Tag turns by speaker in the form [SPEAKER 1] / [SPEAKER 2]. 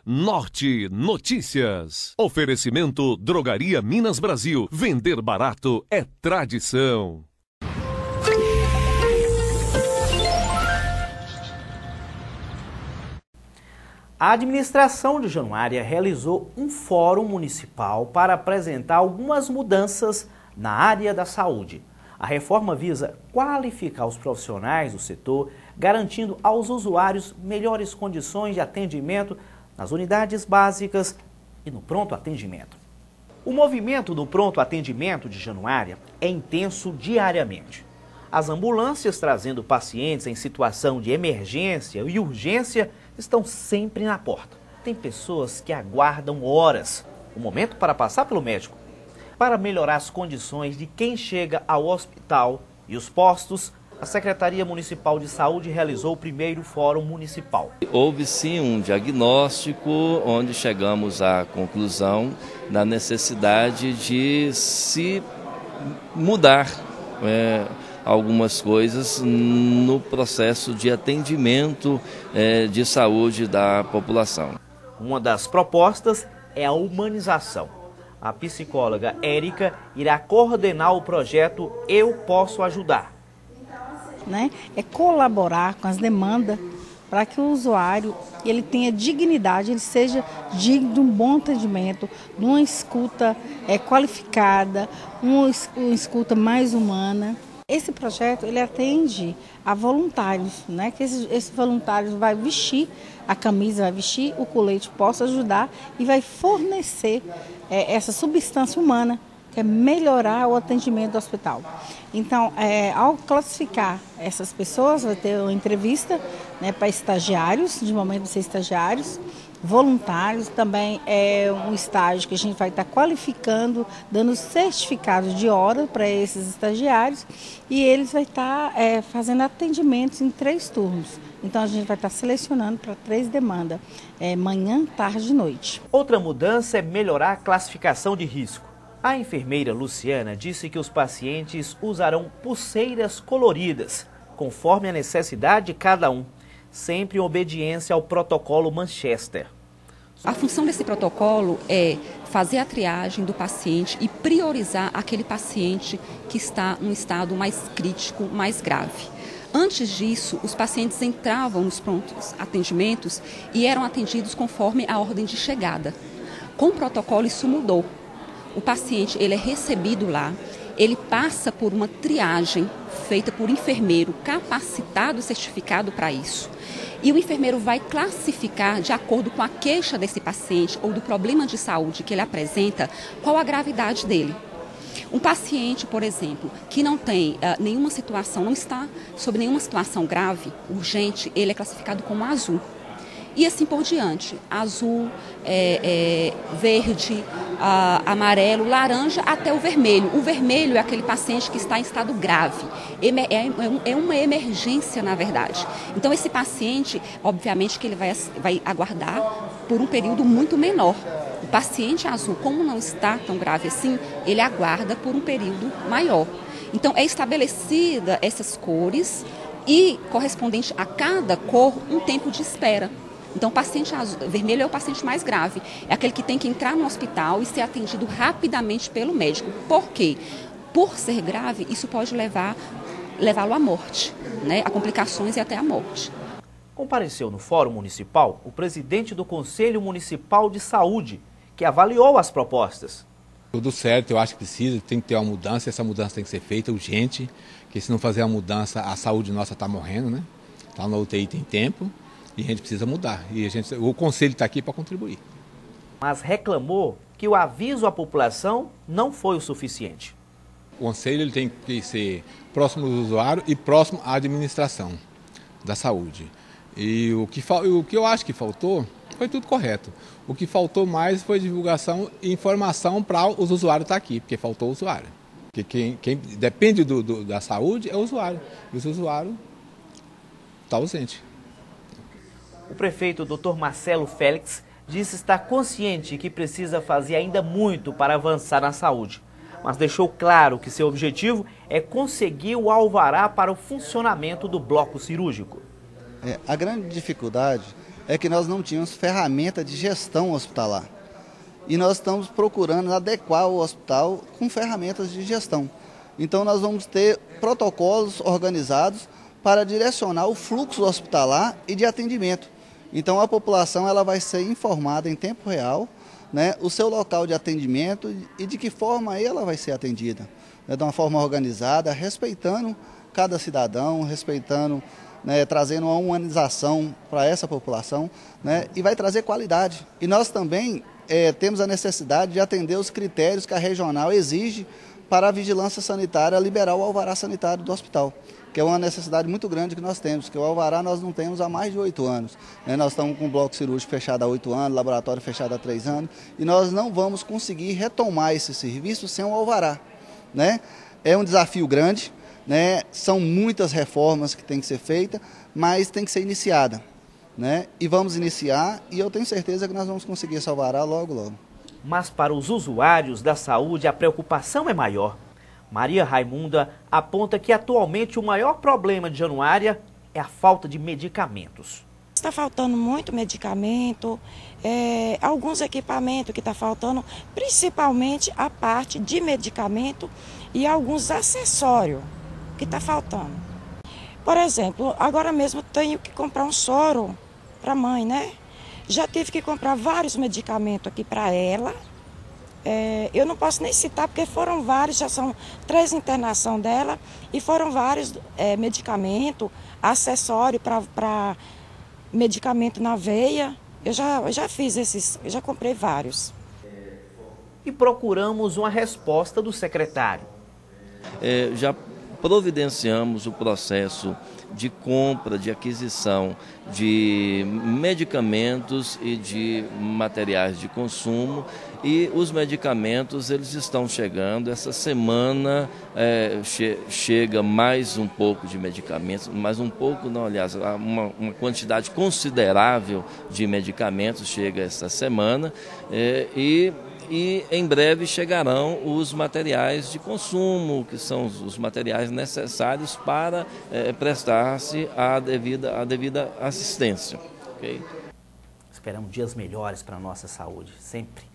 [SPEAKER 1] Norte Notícias. Oferecimento Drogaria Minas Brasil. Vender barato é tradição.
[SPEAKER 2] A administração de Januária realizou um fórum municipal para apresentar algumas mudanças na área da saúde. A reforma visa qualificar os profissionais do setor, garantindo aos usuários melhores condições de atendimento nas unidades básicas e no pronto atendimento. O movimento do pronto atendimento de Januária é intenso diariamente. As ambulâncias trazendo pacientes em situação de emergência e urgência estão sempre na porta. Tem pessoas que aguardam horas, o momento para passar pelo médico. Para melhorar as condições de quem chega ao hospital e os postos, a Secretaria Municipal de Saúde realizou o primeiro Fórum Municipal.
[SPEAKER 3] Houve sim um diagnóstico onde chegamos à conclusão da necessidade de se mudar algumas coisas no processo de atendimento de saúde da população.
[SPEAKER 2] Uma das propostas é a humanização. A psicóloga Érica irá coordenar o projeto Eu Posso Ajudar.
[SPEAKER 4] É colaborar com as demandas para que o usuário ele tenha dignidade, ele seja digno de um bom atendimento, de uma escuta qualificada, uma escuta mais humana. Esse projeto ele atende a voluntários, que esse voluntário vai vestir a camisa, vai vestir o colete, possa ajudar e vai fornecer essa substância humana, que é melhorar o atendimento do hospital. Então, ao classificar essas pessoas, vai ter uma entrevista para estagiários, de momento de ser estagiários, voluntários, também é um estágio que a gente vai estar qualificando, dando certificado de hora para esses estagiários e eles vão estar fazendo atendimentos em 3 turnos. Então a gente vai estar selecionando para 3 demandas, manhã, tarde e noite.
[SPEAKER 2] Outra mudança é melhorar a classificação de risco. A enfermeira Luciana disse que os pacientes usarão pulseiras coloridas, conforme a necessidade de cada um, sempre em obediência ao protocolo Manchester.
[SPEAKER 5] A função desse protocolo é fazer a triagem do paciente e priorizar aquele paciente que está num estado mais crítico, mais grave. Antes disso, os pacientes entravam nos prontos atendimentos e eram atendidos conforme a ordem de chegada. Com o protocolo isso mudou. O paciente ele é recebido lá, ele passa por uma triagem feita por enfermeiro capacitado e certificado para isso. E o enfermeiro vai classificar, de acordo com a queixa desse paciente ou do problema de saúde que ele apresenta, qual a gravidade dele. Um paciente, por exemplo, que não tem nenhuma situação, não está sob nenhuma situação grave, urgente, ele é classificado como azul. E assim por diante, azul, verde, amarelo, laranja até o vermelho. O vermelho é aquele paciente que está em estado grave, é uma emergência na verdade. Então esse paciente, obviamente que ele vai aguardar por um período muito menor. O paciente azul, como não está tão grave assim, ele aguarda por um período maior. Então é estabelecida essas cores e correspondente a cada cor um tempo de espera. Então, o paciente vermelho é o paciente mais grave, é aquele que tem que entrar no hospital e ser atendido rapidamente pelo médico. Por quê? Por ser grave, isso pode levá-lo à morte, a complicações e até à morte.
[SPEAKER 2] Compareceu no Fórum Municipal o presidente do Conselho Municipal de Saúde, que avaliou as propostas.
[SPEAKER 6] Tudo certo, eu acho que tem que ter uma mudança, essa mudança tem que ser feita urgente, porque se não fazer a mudança, a saúde nossa está morrendo, Está na UTI tem tempo. E a gente precisa mudar. E o Conselho está aqui para contribuir.
[SPEAKER 2] Mas reclamou que o aviso à população não foi o suficiente.
[SPEAKER 6] O Conselho ele tem que ser próximo do usuário e próximo à administração da saúde. E o que eu acho que faltou foi tudo correto. O que faltou mais foi divulgação e informação para os usuários estar aqui, porque faltou o usuário. Porque quem depende da saúde é o usuário. E o usuário está ausente.
[SPEAKER 2] O prefeito Dr. Marcelo Félix disse estar consciente que precisa fazer ainda muito para avançar na saúde, mas deixou claro que seu objetivo é conseguir o alvará para o funcionamento do bloco cirúrgico.
[SPEAKER 7] A grande dificuldade é que nós não tínhamos ferramenta de gestão hospitalar. E nós estamos procurando adequar o hospital com ferramentas de gestão. Então nós vamos ter protocolos organizados para direcionar o fluxo hospitalar e de atendimento. Então a população ela vai ser informada em tempo real, né, o seu local de atendimento e de que forma ela vai ser atendida. Né, de uma forma organizada, respeitando cada cidadão, respeitando, né, trazendo uma humanização para essa população, né, e vai trazer qualidade. E nós também temos a necessidade de atender os critérios que a regional exige para a vigilância sanitária liberar o alvará sanitário do hospital, que é uma necessidade muito grande que nós temos, que o alvará nós não temos há mais de 8 anos. Né? Nós estamos com o bloco cirúrgico fechado há 8 anos, laboratório fechado há 3 anos, e nós não vamos conseguir retomar esse serviço sem o alvará. Né? É um desafio grande, né? São muitas reformas que têm que ser feitas, mas tem que ser iniciada. Né? E vamos iniciar, e eu tenho certeza que nós vamos conseguir esse alvará logo, logo.
[SPEAKER 2] Mas para os usuários da saúde, a preocupação é maior. Maria Raimunda aponta que atualmente o maior problema de Januária é a falta de medicamentos.
[SPEAKER 8] Está faltando muito medicamento, alguns equipamentos que está faltando, principalmente a parte de medicamento e alguns acessórios que está faltando. Por exemplo, agora mesmo tenho que comprar um soro para a mãe, né? Já tive que comprar vários medicamentos aqui para ela. Eu não posso nem citar porque foram vários, já são 3 internações dela e foram vários medicamentos, acessório para medicamento na veia. Eu já fiz esses, eu já comprei vários.
[SPEAKER 2] E procuramos uma resposta do secretário.
[SPEAKER 3] Já providenciamos o processo de compra, de aquisição de medicamentos e de materiais de consumo, e os medicamentos eles estão chegando. Essa semana chega mais um pouco de medicamentos, mais um pouco não, aliás, uma quantidade considerável de medicamentos chega essa semana, e em breve chegarão os materiais de consumo, que são os materiais necessários para prestar-se a devida assistência. Okay?
[SPEAKER 2] Esperamos dias melhores para a nossa saúde, sempre.